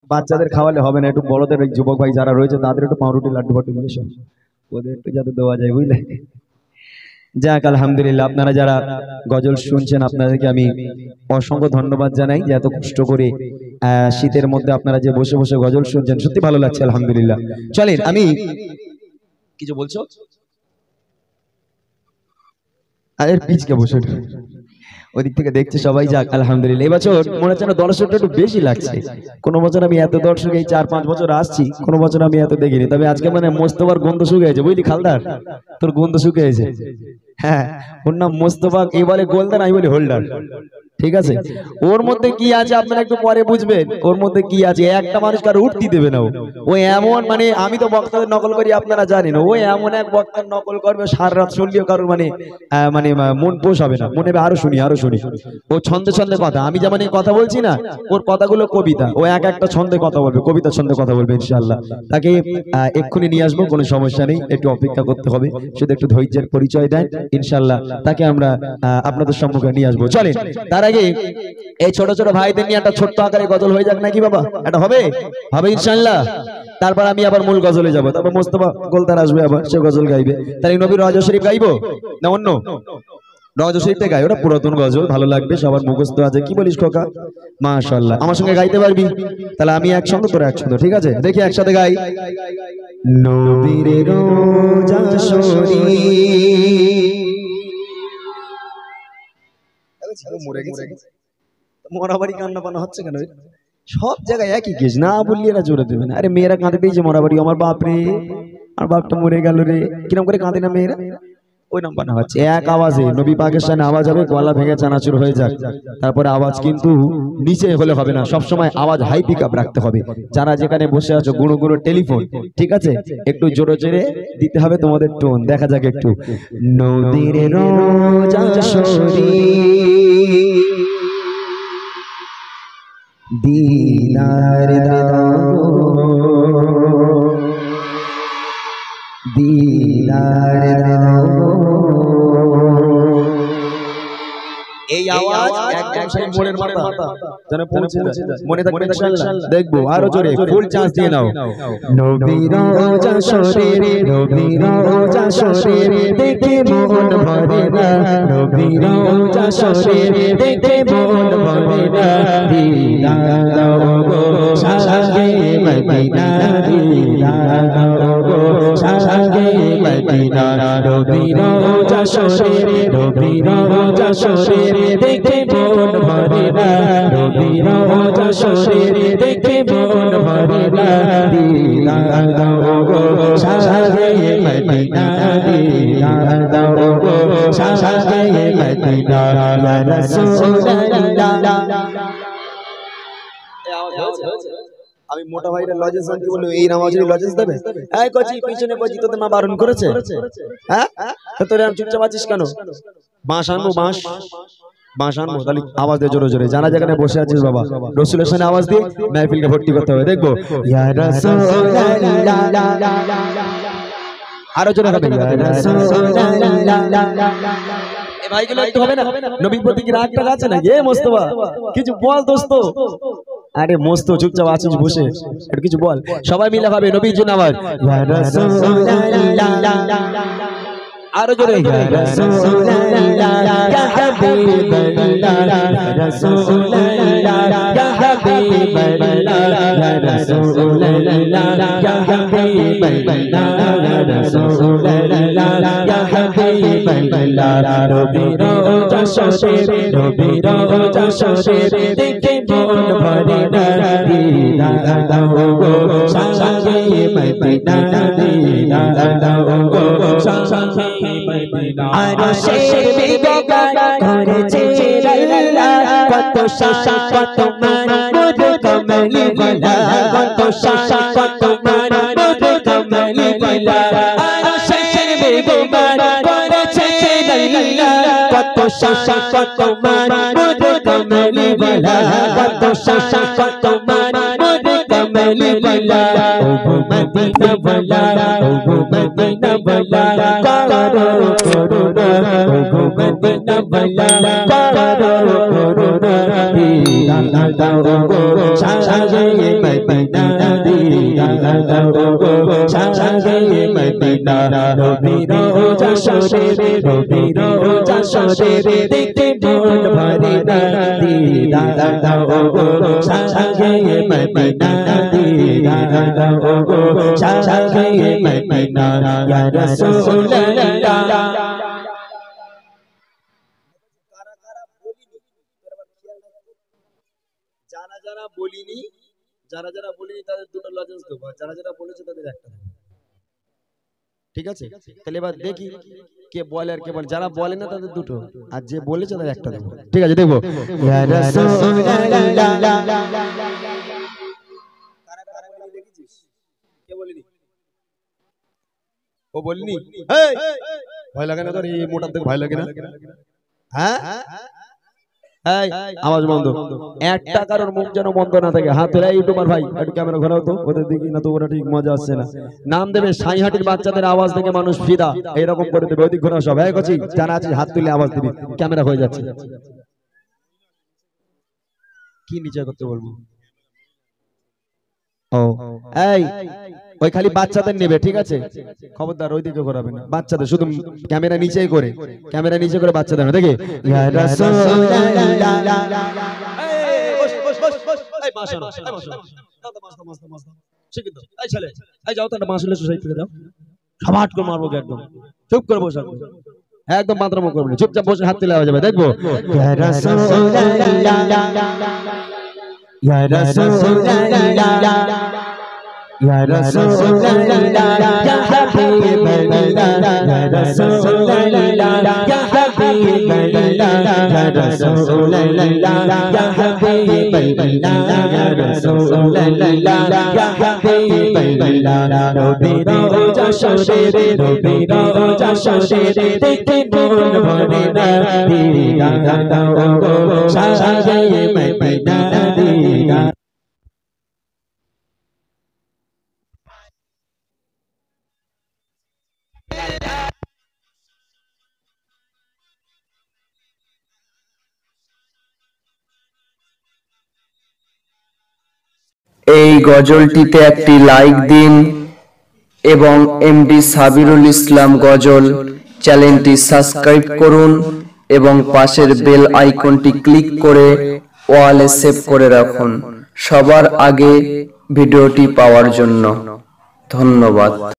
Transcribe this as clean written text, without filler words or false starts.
বাচ্চাদের খাওয়ালে হবে না, একটু বড়দের ওই যুবক ভাই যারা রয়েছে তাদের একটু পাউরুটি লাড্ডু ফাড্ডু নিয়ে এসো, ওদের একটু যাতে দেওয়া যায়, বুঝলে। যাক আলহামদুলিল্লাহ, আপনারা যারা গজল শুনছেন আপনাদেরকে আমি অসংখ্য ধন্যবাদ জানাই যে এত কষ্ট করে শীতের মধ্যে আপনারা যে বসে বসে গজল শুনছেন, সত্যি ভালো লাগছে আলহামদুলিল্লাহ। চলেন, আমি কিছু বলছো আরে পিছকে বসে ওদিক থেকে দেখছে সবাই। যাক আলহামদুলিল্লাহ, এবছর মনে হচ্ছে না দর্শকটা একটু বেশি লাগছে। কোনো বছর আমি এত দর্শক এই 4-5 বছর আসছি, কোনো বছর আমি এত দেখিনি। তবে আজকে মানে মোস্তফার গন্ধ শুকে গেছে, বুঝলি খালদার, তোর গন্ধ শুকে গেছে। হ্যাঁ, ওর নাম মোস্তফা, এই বলে গোলদার, আমি বলি হোল্ডার, ঠিক আছে। ওর মধ্যে কি আছে আপনারা একটু পরে বুঝবেন, ওর মধ্যে কি আছে। একটা মানুষ কারো উঠতে দেবে না ও এমন, মানে আমি তো বক্তাদের নকল করি আপনারা জানেন, ও এমন এক বক্তার নকল করবে সারা রাত শুনলেও কারোর মানে মানে মন পোষাবে না, মনে হবে আরো শুনি আরো শুনি। ও ছন্দে ছন্দে কথা, আমি যেমন এই কথা বলছি না, ওর কথাগুলো কবিতা, ও এক একটা ছন্দে কথা বলবে, কবিতা ছন্দে কথা বলবে ইনশাআল্লাহ। তাকে এক্ষুনি নিয়ে আসবো, কোনো সমস্যা নেই, একটু অপেক্ষা করতে হবে, শুধু একটু ধৈর্যের পরিচয় দেন ইনশাআল্লাহ, তাকে আমরা আপনাদের সম্মুখে নিয়ে আসবো। চলেন, তার আগে এই ছোট ছোট ভাইদের নিয়ে একটা ছোট্ট আকারে গজল হয়ে যাক নাকি বাবা, এটা হবে হবে ইনশাআল্লাহ। তারপর আমি আবার মূল গজলে যাব, তারপর মোস্তফা গোলদার আসবে, আবার সে গজল গাইবে। তাহলে নবীর রওজা শরীফ গাইবো না অন্য? রওজা শরীফে গাই, ওটা পুরাতন গজল, ভালো লাগবে, সবার মুখস্থ আছে। কি বলিস খোকা? মাশাআল্লাহ, আমার সঙ্গে গাইতে পারবি? তাহলে আমি এক সঙ্গে তোরা এক সঙ্গে, ঠিক আছে? দেখি একসাথে গাই। নবীর রওজা শরীফ মরাবাড়ি কান্না পানা হচ্ছে কেন? সব জায়গায় একই কেস, না বললি এরা জোরে দেবে না। আরে মেয়েরা কাঁদে দিয়েছে মরাবাড়ি, আমার বাপ রে, আমার বাপটা মরে গেল রে, কিরম করে কাঁদে না মেয়েরা, ওই নাম বানা হচ্ছে। এক আওয়াজে নবী পাকের সামনে আওয়াজ হবে, গলা ভেঙে চানাচুর হয়ে যাক, তারপরে আওয়াজ কিন্তু নিচে হলে হবে না, সবসময় আওয়াজ হাই পিক আপ রাখতে হবে। যারা যেখানে বসে আছো গুঁড়ো গুঁড়ো টেলিফোন, ঠিক আছে, একটু জোরে জোরে দিতে হবে তোমাদের টোন। দেখা যাক একটু। নবীর রওজা শরীফ দিনার দাও, দিনার দাও। এই আওয়াজ একদম সেই মোড়ের মাথা যেন পৌঁছে যায়, মনে থাকবে ইনশাআল্লাহ। দেখবো আরো জোরে, ফুল চান্স দিয়ে নাও। নবীর রওজা শরীফ, নবীর রওজা শরীফ দেখে মন ভরে না, নবীর রওজা শরীফ দেখে মন ভরে না। দিদার দাও গো শাহে মদিনা, দিদার দাও গো শাহে মদিনা। নবীর রওজা শরীফ, নবীর রওজা শরীফ দেখে মন ভরে না, নবীর রওজা শরীফ দেখে মন ভরে না। দিদার দাও গো শাহে মদিনা, দিদার দাও গো শাহে মদিনা। ইয়া রাসূলুল্লাহ। আমি মোটা ভাইরা লজেন্স আনতে বললো, এই নামাজের লজেন্স দেবে? এই কচি পিছনে কচি, তোদের মা বারণ করেছে? হ্যাঁ, তোর এরকম চুপচাপ আছিস কেন? বাঁশ আনবো, বাঁশ বাঁশ আনবো, তাহলে আওয়াজ দিয়ে জোরে জোরে। যারা যেখানে বসে আছিস বাবা, রাসূলের সামনে আওয়াজ দিয়ে মাহফিলকে ভর্তি করতে হবে। দেখবো ইয়া রাসূলুল্লাহ, আরো জোরে হবে ইয়া রাসূলুল্লাহ। এ ভাইগুলো একটু হবে না? নবীর প্রতি কি রাগটা আছে নাকি? এ মোস্তফা কিছু বল দোস্ত। আরে মস্ত চুপচাপ আছিস বসে, একটু কিছু বল। সবাই মিলে হবে নবীর জন্য আওয়াজ ইয়া রাসূলুল্লাহ, আরো জোরে ইয়া রাসূলুল্লাহ ইয়া হাবিবাল্লাহ, ইয়া রাসূলুল্লাহ ইয়া হাবিবাল্লাহ, ইয়া রাসূলুল্লাহ ইয়া হাবিবাল্লাহ, ইয়া রাসূলুল্লাহ ইয়া হাবিবাল্লাহ। নবীর রওজা শরীফ, নবীর রওজা শরীফ দেখে মন ভরে না। দিদার দাও গো শাহে মদিনা, দিদার দাও গো শাহে মদিনা। আরশের বিগত করেছে আল্লাহ, কত শাসা কত মান মোর কমলি ওয়ালা, কত শাসা কত মান মোর কমলি ওয়ালা। আরশের বিগত করেছে আল্লাহ, কত শাসা কত মান মোর কমলি ওয়ালা, কত শাসা কত মান মোর কমলি ওয়ালা। ও মদিনা ওয়ালা, ও মদিনা ওয়ালা করো করুণা, ও মদিনা ওয়ালা করো করুণা। দিদার দাও গো শাহে মদিনা দিদার দাও গো শাহে মদিনা নবী রোজা শোরে নবী রোজা শোরে দেখতে মন ভরে না দিদার দাও গো শাহে মদিনা দিদার দাও গো শাহে মদিনা ইয়া রাসূলুল্লাহ। যারা যারা বলিনি তাদের দুটো লজেন্স দেবো, যারা যারা বলেছে তাদের একটা দেবো, ঠিক আছে? তাহলে এবার দেখি কে বলে আর কে বলে। যারা বলে না তাদের দুটো, আর যে বলেছে তাদের একটা দেবো, ঠিক আছে? দেখবো ও বলিনি, ভয় লাগে না তোর? এই মোটার থেকে ভয় লাগে না? হ্যাঁ আওয়াজ বন্ধ, একটা কারোর মুখ যেন বন্ধ না থাকে। হাত তোলা ইউটিউবার ভাই, একটু ক্যামেরা ঘোরাও তো, ওদের দেখি না তো, ওরা ঠিক মজা আসছে না। নাম দেবে সাইহাটির বাচ্চাদের আওয়াজ থেকে মানুষ ফিদা, এইরকম করে দেবে। ওইদিক ঘোরাও সব, এক আছি জানা আছে, হাত তুলে আওয়াজ দিবি, ক্যামেরা হয়ে যাচ্ছে। কি নিচে করতে বলবো? ও এই ওই খালি বাচ্চাদের নেবে, ঠিক আছে? খবরদার ওইদিকে ঘোরাবে না, বাচ্চাদের শুধু ক্যামেরা নিচেই করে, ক্যামেরা নিচে করে বাচ্চাদের না, দেখে ইয়া রাসূলুল্লাহ। এই বস বস বস বস, এই মাশা দাও তো, মাশা শিখে দাও। এই ছেলে, এই যাও তো না, মাশাআল্লাহ সোসাইটি থেকে যাও, সবাট করে মারবো একদম। চুপ করে বসে একদম মাত্রামো করবে না, চুপচাপ বসে হাত তুলে যাবে। দেখবো ইয়া রাসূলুল্লাহ ইয়া রাসূলুল্লাহ ইয়া রাসূলুল্লাহ ইয়া হাবিবাল্লাহ ইয়া রাসূলুল্লাহ ইয়া হাবিবাল্লাহ ইয়া রাসূলুল্লাহ ইয়া হাবিবাল্লাহ ইয়া রাসূলুল্লাহ ইয়া হাবিবাল্লাহ নবী রোজা শোরে নবী রোজা শোরে দেখতে মন ভরে না দিদার দাও গো শাহে মদিনা দিদার। এই গজলটিতে একটি লাইক দিন এবং এমডি সাবিরুল ইসলাম গজল চ্যানেলটি সাবস্ক্রাইব করুন এবং পাশের বেল আইকনটি ক্লিক করে ওয়ালে সেভ করে রাখুন সবার আগে ভিডিওটি পাওয়ার জন্য। ধন্যবাদ।